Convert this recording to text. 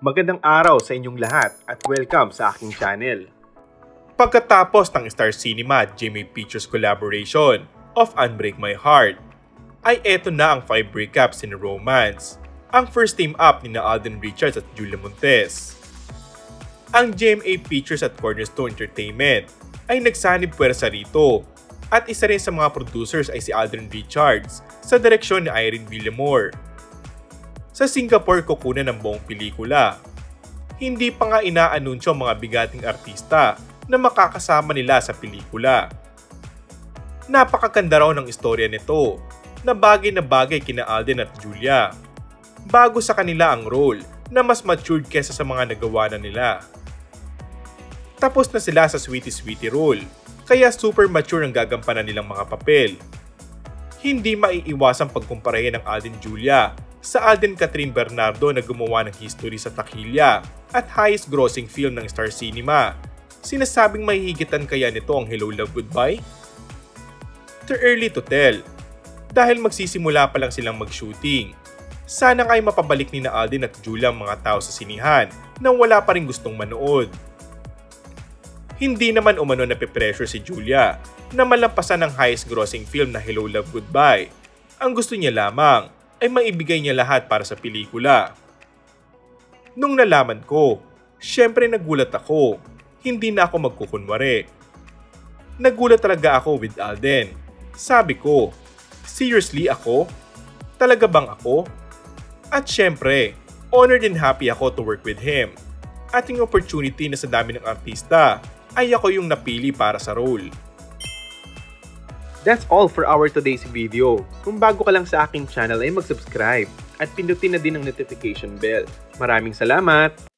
Magandang araw sa inyong lahat at welcome sa aking channel. Pagkatapos ng Star Cinema at GMA Pictures collaboration of Unbreak My Heart, ay eto na ang 5 breakups in a romance, ang first team up ni Alden Richards at Julia Montes. Ang GMA Pictures at Cornerstone Entertainment ay nagsanib puwersa rito at isa rin sa mga producers ay si Alden Richards sa direksyon ni Irene Villamor. Sa Singapore kukunan ng buong pelikula. Hindi pa nga inaanunsyo ang mga bigating artista na makakasama nila sa pelikula. Napakaganda raw ng istorya nito na bagay kina Alden at Julia. Bago sa kanila ang role na mas matured kesa sa mga nagawa na nila. Tapos na sila sa sweetie role, kaya super mature ang gagampanan nilang mga papel. Hindi maiiwasang pagkumparahin ng Alden Julia sa Alden Catherine Bernardo na gumawa ng history sa takilya at highest grossing film ng Star Cinema. Sinasabing mahihigitan kaya nito ang Hello Love Goodbye? Too early to tell, dahil magsisimula pa lang silang mag-shooting. Sana nga'y mapabalik ni na Alden at Julia ang mga tao sa sinihan nang wala pa rin gustong manood. Hindi naman umano nape-pressure si Julia na malampasan ang highest grossing film na Hello Love Goodbye. Ang gusto niya lamang ay maibigay niya lahat para sa pelikula. Nung nalaman ko, syempre nagulat ako. Hindi na ako magkukunwari. Nagulat talaga ako with Alden. Sabi ko, seriously ako? Talaga bang ako? At syempre, honored and happy ako to work with him. Ating opportunity na sa dami ng artista, ay ako yung napili para sa role. That's all for our today's video. Kung bago ka lang sa aking channel ay mag-subscribe at pindutin na din ang notification bell. Maraming salamat!